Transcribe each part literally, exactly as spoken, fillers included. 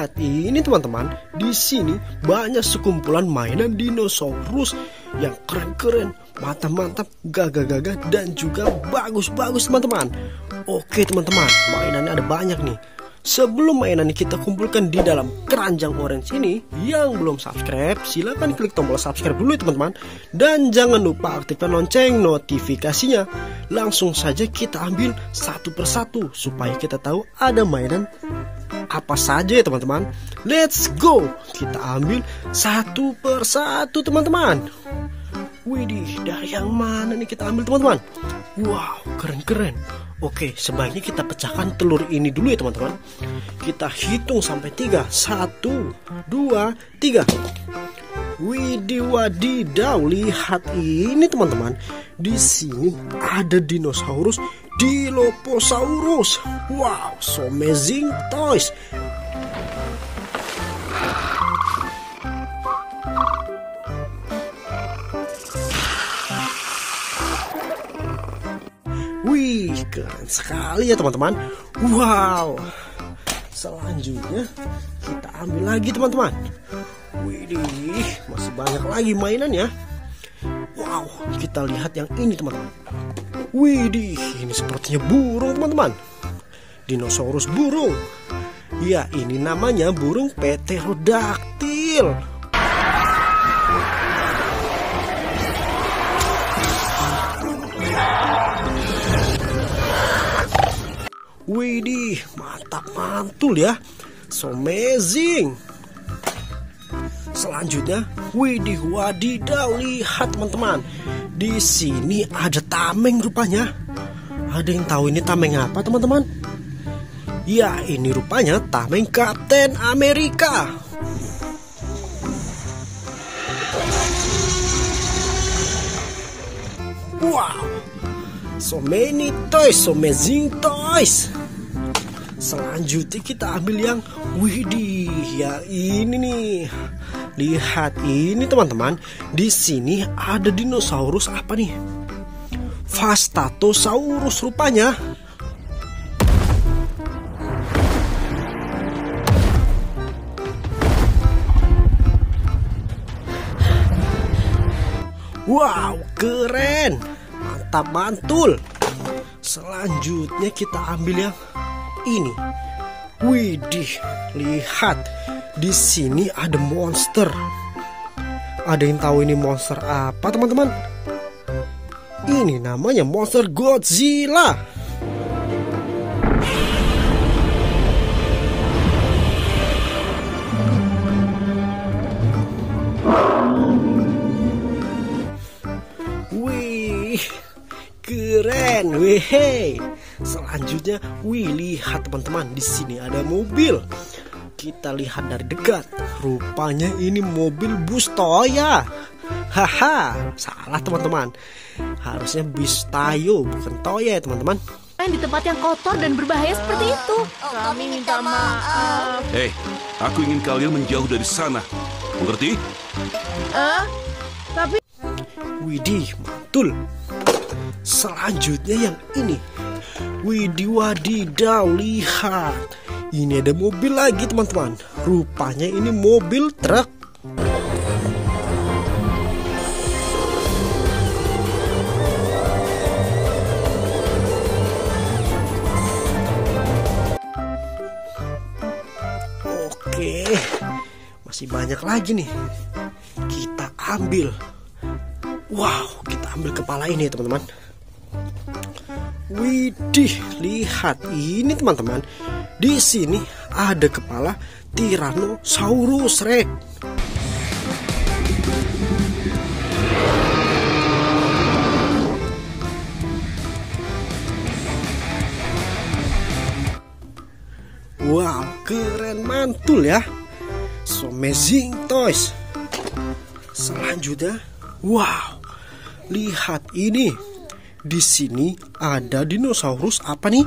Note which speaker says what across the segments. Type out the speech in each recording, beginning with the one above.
Speaker 1: lihat ini teman-teman. Di sini banyak sekumpulan mainan dinosaurus yang keren-keren, mantap-mantap, gagah-gagah, dan juga bagus-bagus teman-teman. Oke teman-teman, mainannya ada banyak nih. Sebelum mainan kita kumpulkan di dalam keranjang orange ini, yang belum subscribe silahkan klik tombol subscribe dulu ya teman-teman. Dan jangan lupa aktifkan lonceng notifikasinya. Langsung saja kita ambil satu persatu supaya kita tahu ada mainan apa saja ya teman-teman. Let's go, kita ambil satu persatu teman-teman. Widih, dari yang mana nih kita ambil teman-teman? Wow, keren-keren. Oke, sebaiknya kita pecahkan telur ini dulu ya teman-teman. Kita hitung sampai tiga. Satu, dua, tiga. Widih wadidaw, lihat ini teman-teman. Di sini ada dinosaurus Dilophosaurus. Wow, so amazing toys. Wih, keren sekali ya teman-teman. Wow. Selanjutnya kita ambil lagi teman-teman. Widih, masih banyak lagi mainannya. Wow, kita lihat yang ini teman-teman. Widih, ini sepertinya burung teman-teman. Dinosaurus burung. Ya, ini namanya burung pterodaktil. Widih, mantap mantul ya. So amazing. Selanjutnya, widih wadidaw, lihat teman-teman. Di sini ada tameng rupanya. Ada yang tahu ini tameng apa teman-teman? Ya, ini rupanya tameng Kapten Amerika. Wow, so many toys, so amazing toys. Selanjutnya kita ambil yang widih, ya ini nih. Lihat ini teman-teman. Di sini ada dinosaurus apa nih? Vastatosaurus rupanya. Wow, keren. Mantap mantul. Selanjutnya kita ambil yang ini. Widih, lihat. Di sini ada monster. Ada yang tahu ini monster apa, teman-teman? Ini namanya monster Godzilla. Wih, keren, wih. Selanjutnya, wih, lihat teman-teman, di sini ada mobil. Kita lihat dari dekat. Rupanya ini mobil bus Toya. Haha, salah teman-teman. Harusnya bus Tayo, bukan Toya ya teman-teman.
Speaker 2: Di tempat yang kotor dan berbahaya seperti itu.
Speaker 3: Kami minta maaf.
Speaker 4: Hei, aku ingin kalian menjauh dari sana. Mengerti?
Speaker 3: Eh, tapi
Speaker 1: Widih, mantul. Selanjutnya yang ini. Widih wadidaw, lihat. Ini ada mobil lagi teman-teman. Rupanya ini mobil truk. Oke, masih banyak lagi nih. Kita ambil. Wow, kita ambil kepala ini teman-teman. Widih, lihat ini teman-teman. Di sini ada kepala Tyrannosaurus Rex. Wow, keren mantul ya. So amazing toys. Selanjutnya, wow, lihat ini. Di sini ada dinosaurus apa nih?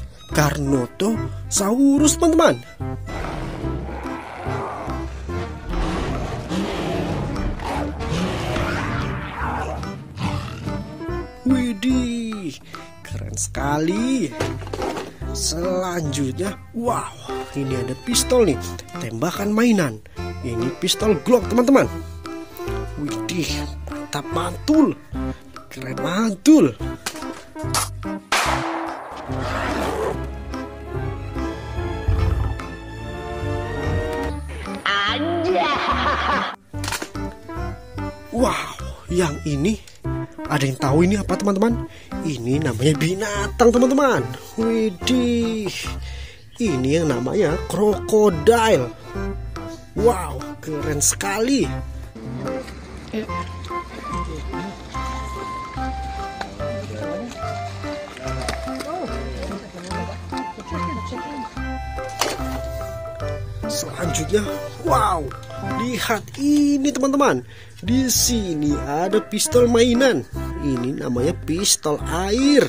Speaker 1: Carnotaurus teman-teman. Widih, keren sekali. Selanjutnya, wow, ini ada pistol nih, tembakan mainan. Ini pistol Glock teman-teman. Widih, mantap mantul, keren mantul. Wow, yang ini ada yang tahu ini apa teman-teman? Ini namanya binatang teman-teman. Widih, ini yang namanya krokodil. Wow, keren sekali. Selanjutnya, wow, lihat ini teman-teman. Di sini ada pistol mainan. Ini namanya pistol air.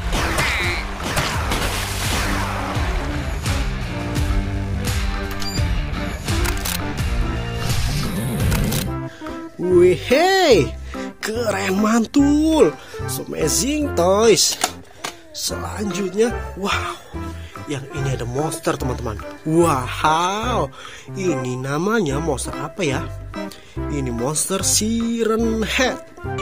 Speaker 1: Wih, hey, keren mantul, so amazing toys. Selanjutnya, wow, yang ini ada monster teman-teman. Wow, ini namanya monster apa ya? Ini monster Siren Head.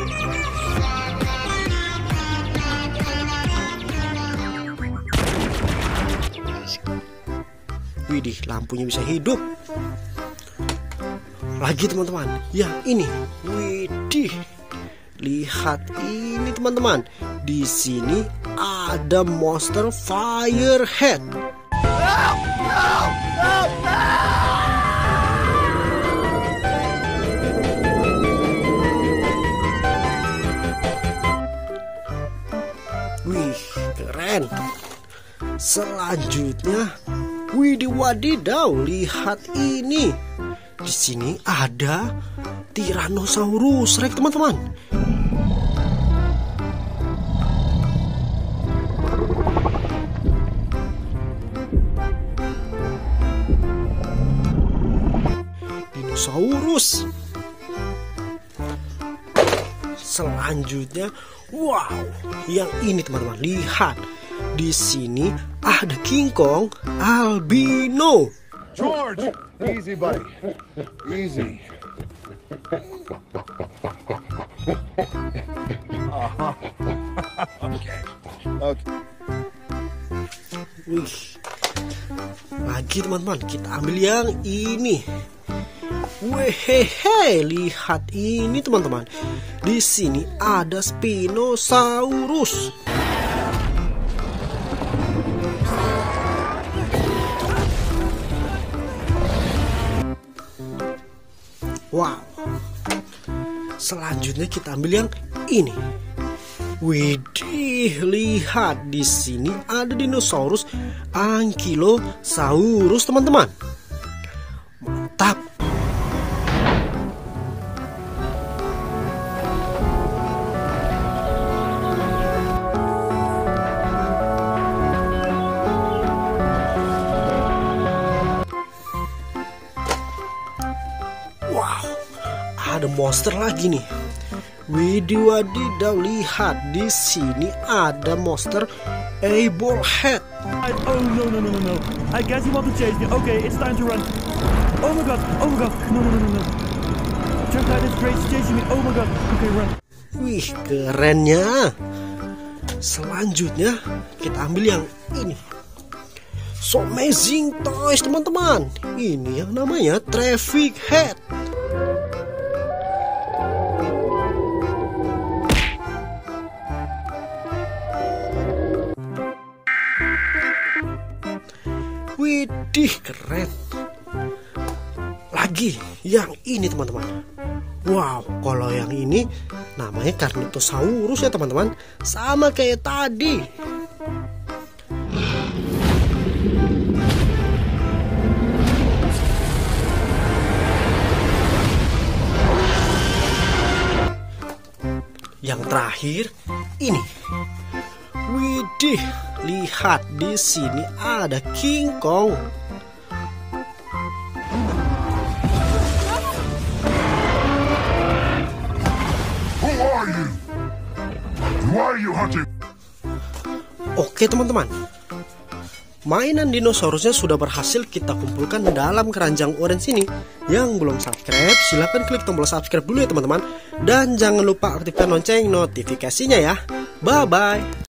Speaker 1: Widih, lampunya bisa hidup. Lagi teman-teman, yang ini. Widih, lihat ini teman-teman. Di sini ada monster Firehead. Wih, keren. Selanjutnya, widih wadidaw, lihat ini. Di sini ada Tyrannosaurus Rex teman-teman. Dinosaurus. Selanjutnya, wow, yang ini teman-teman, lihat. Di sini ada King Kong albino.
Speaker 5: George, easy buddy, easy. Uh-huh. Okay. Okay.
Speaker 1: Wih, lagi teman-teman, kita ambil yang ini. Wehehe, lihat ini teman-teman. Di sini ada Spinosaurus. Wow. Selanjutnya kita ambil yang ini. Widih, lihat di sini ada dinosaurus Ankylosaurus teman-teman. Mantap. Wow, ada monster lagi nih. Widih wadidaw, lihat di sini ada monster Eyeball Head.
Speaker 6: Oh no no no no no! I guess you want to chase me. Okay, it's time to run. Oh my god! Oh my god! No no no no no! Junkrat is crazy chasing me. Oh my god! Okay, run.
Speaker 1: Wih, kerennya. Selanjutnya kita ambil yang ini. So amazing toys teman-teman. Ini yang namanya Traffic Head. Widih, keren. Lagi yang ini teman-teman. Wow, kalau yang ini namanya Carnotaurus ya teman-teman. Sama kayak tadi. Yang terakhir ini. Widih, lihat di sini ada King Kong.
Speaker 5: Who are you? Why are you hunting?
Speaker 1: Oke teman-teman, mainan dinosaurusnya sudah berhasil kita kumpulkan dalam keranjang orange ini. Yang belum subscribe, silahkan klik tombol subscribe dulu ya teman-teman. Dan jangan lupa aktifkan lonceng notifikasinya ya. Bye-bye.